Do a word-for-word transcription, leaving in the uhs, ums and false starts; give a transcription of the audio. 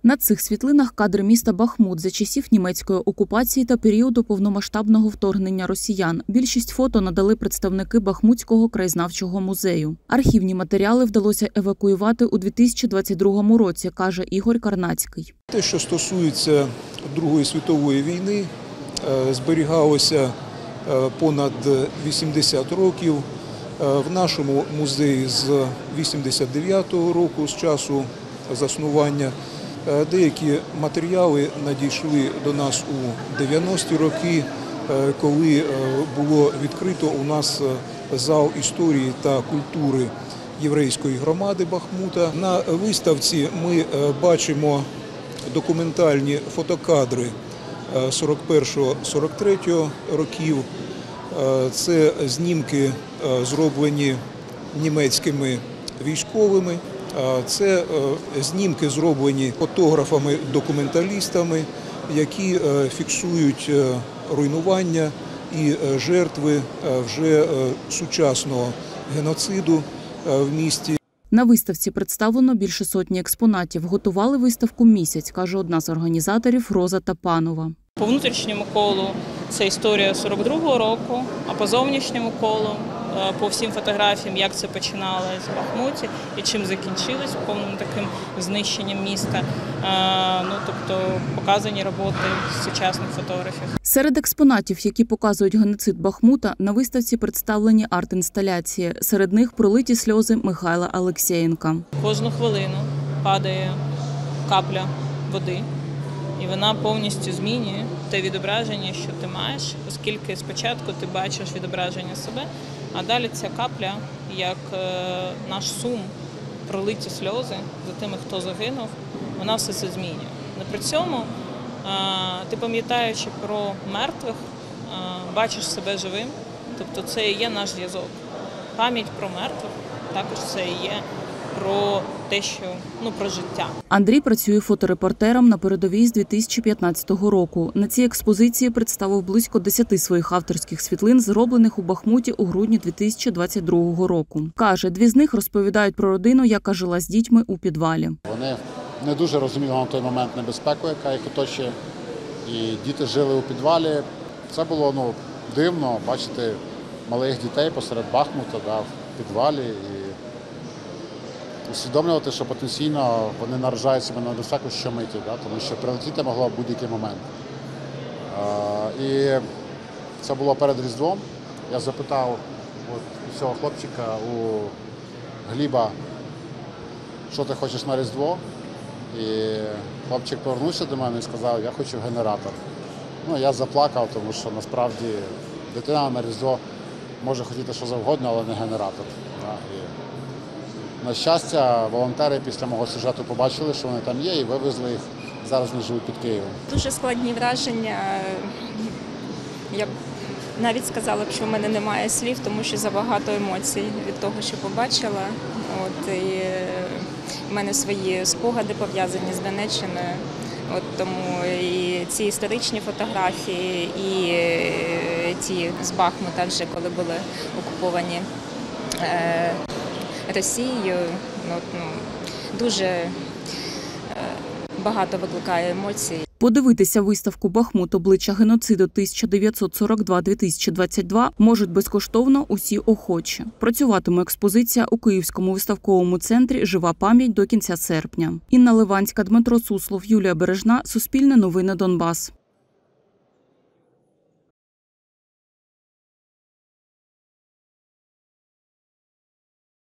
На цих світлинах кадри міста Бахмут за часів німецької окупації та періоду повномасштабного вторгнення росіян. Більшість фото надали представники Бахмутського краєзнавчого музею. Архівні матеріали вдалося евакуювати у дві тисячі двадцять другому році, каже Ігор Карнацький. Те, що стосується Другої світової війни, зберігалося понад вісімдесят років. В нашому музеї з вісімдесят дев'ятого року, з часу заснування. Деякі матеріали надійшли до нас у дев'яності роки, коли було відкрито у нас зал історії та культури єврейської громади Бахмута. На виставці ми бачимо документальні фотокадри сорок першого - сорок третього років. Це знімки, зроблені німецькими військовими. Це знімки, зроблені фотографами-документалістами, які фіксують руйнування і жертви вже сучасного геноциду в місті. На виставці представлено більше сотні експонатів. Готували виставку місяць, каже одна з організаторів Роза Тапанова. По внутрішньому колу це історія сорок другого року, а по зовнішньому колу, по всім фотографіям, як це починалось в Бахмуті і чим закінчилось повним таким знищенням міста. Ну, тобто показані роботи сучасних фотографів. Серед експонатів, які показують геноцид Бахмута, на виставці представлені арт-інсталяції. Серед них пролиті сльози Михайла Алексєєнка. Кожну хвилину падає капля води. І вона повністю змінює те відображення, що ти маєш, оскільки спочатку ти бачиш відображення себе, а далі ця капля, як наш сум, пролиті сльози за тими, хто загинув, вона все це змінює. Но при цьому ти, пам'ятаючи про мертвих, бачиш себе живим, тобто це і є наш зв'язок. Пам'ять про мертвих також це і є про те, що, ну, про життя. Андрій працює фоторепортером на передовій з дві тисячі п'ятнадцятого року. На цій експозиції представив близько десяти своїх авторських світлин, зроблених у Бахмуті у грудні дві тисячі двадцять другого року. Каже, дві з них розповідають про родину, яка жила з дітьми у підвалі. Вони не дуже розуміли на той момент небезпеку, яка їх оточує, і діти жили у підвалі. Це було, ну, дивно бачити малих дітей посеред Бахмута, да, в підвалі. І усвідомлювати, що потенційно вони наражають себе на небезпеку щомиті, да, тому що прилетіти могло в будь-який момент. А, і це було перед Різдвом. Я запитав от, цього хлопчика, у Гліба, що ти хочеш на Різдво. І хлопчик повернувся до мене і сказав, я хочу генератор. Ну, я заплакав, тому що насправді дитина на Різдво може хотіти що завгодно, але не генератор. Да, і на щастя, волонтери після мого сюжету побачили, що вони там є, і вивезли їх. Зараз вони живуть під Києвом. Дуже складні враження. Я б навіть сказала, що в мене немає слів, тому що забагато емоцій від того, що побачила. От, і в мене свої спогади пов'язані з Донеччиною. От, тому і ці історичні фотографії, і ті з Бахмута, вже коли були окуповані е Росією, ну, ну, дуже е, багато викликає емоцій. Подивитися виставку «Бахмут. Обличчя геноциду тисяча дев'ятсот сорок два - дві тисячі двадцять два» можуть безкоштовно усі охочі. Працюватиме експозиція у Київському виставковому центрі «Жива пам'ять» до кінця серпня. Інна Ливанська, Дмитро Суслов, Юлія Бережна. Суспільне новини Донбас.